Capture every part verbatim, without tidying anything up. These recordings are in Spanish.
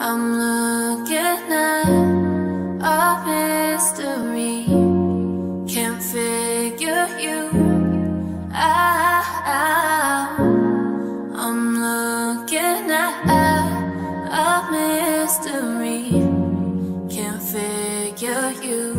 I'm looking at a mystery. Can't figure you out. I'm looking at a mystery. Can't figure you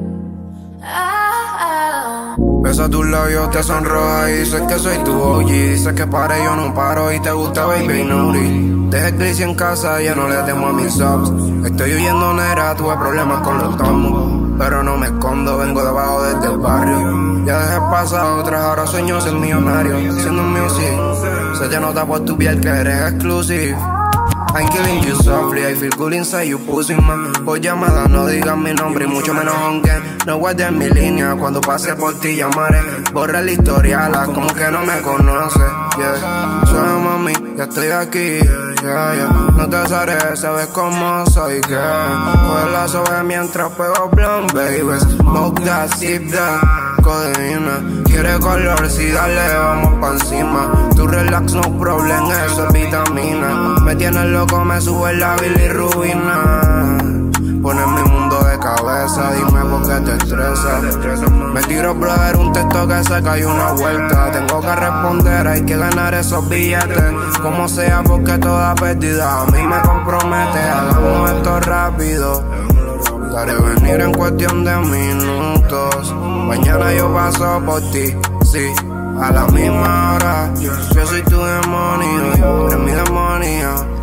out. Besa tus labios, te sonroja y dices que soy tu O G. Dices que pare, yo no paro y te gusta baby naughty. Dejé el crisis en casa, ya no le temo a mis subs. Estoy huyendo negra, tuve problemas con los tomos, pero no me escondo, vengo de abajo desde el barrio. Ya dejé pasado, tras ahora sueño ser millonario. Siendo un music, se te nota por tu piel que eres exclusive. I'm killing you softly, I feel good inside you pussy man. Por llamada no digas mi nombre y mucho menos aunque no guardes mi línea. Cuando pase por ti llamaré, borra la historial, como que no me conoces, yeah. Soy mami, ya estoy aquí, yeah, yeah. No te haré, sabes cómo soy, que coge la sobre mientras pego blunt, baby. Smoke that, sip that, codeína. Quiere color, si dale, vamos pa' encima. Tu relax, no problem, eso es vitamina. Me tienes loco, me sube la bilirrubina. Pones mi mundo de cabeza, dime por qué te estresa. Me tiro, brother, un texto que se cayó una vuelta. Tengo que responder, hay que ganar esos billetes. Como sea, porque toda pérdida a mí me compromete. Hagamos esto rápido, haré venir en cuestión de minutos. Mañana yo paso por ti, sí, a la misma hora. Yo soy tu demonio, eres mi demonio.